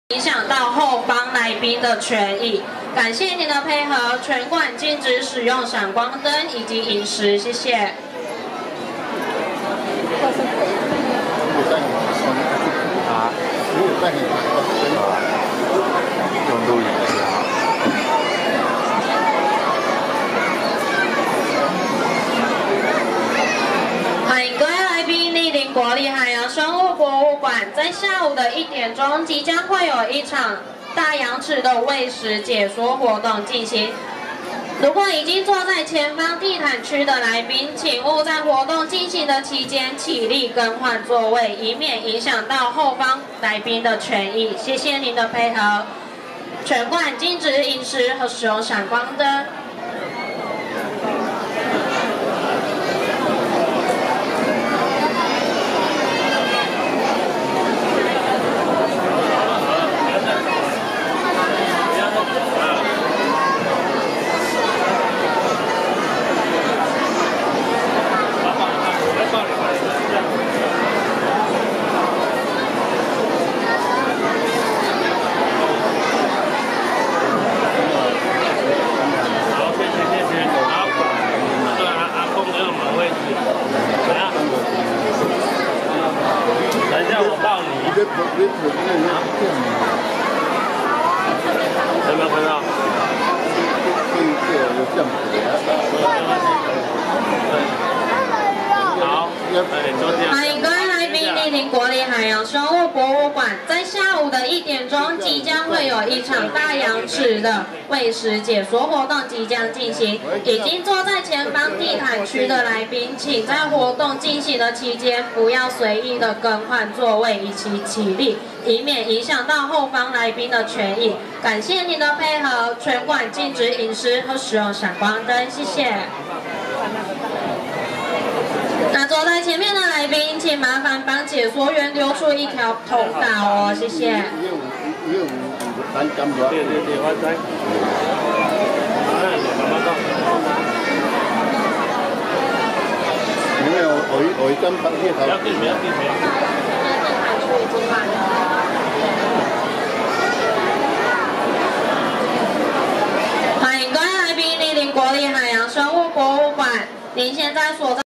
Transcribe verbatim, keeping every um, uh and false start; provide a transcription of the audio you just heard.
影响到后方来宾的权益。感谢您的配合，全馆禁止使用闪光灯以及饮食，谢谢。 用录影的。 欢迎各位来宾莅临国立海洋生物博物馆，在下午的一点钟，即将会有一场大洋齿的喂食解说活动进行。如果已经坐在前方地毯区的来宾，请勿在活动进行的期间起立更换座位，以免影响到后方来宾的权益。谢谢您的配合。全馆禁止饮食和使用闪光灯。 有没有看到？好， 欢迎各位来宾莅临国立海洋生物博物馆，在下午的一点钟，即将会有一场大洋齿的喂食解说活动即将进行。已经坐在前方地毯区的来宾，请在活动进行的期间，不要随意的更换座位以及起立，以免影响到后方来宾的权益。感谢您的配合，全馆禁止饮食和使用闪光灯，谢谢。 那坐在前面的来宾，请麻烦帮解说员留出一条通道哦，谢谢。 对对对，我知。因为我我我一根绑铁头。不要进，不要进，不要进。 欢迎各位来宾莅临国立海洋生物博物馆，您现在所在。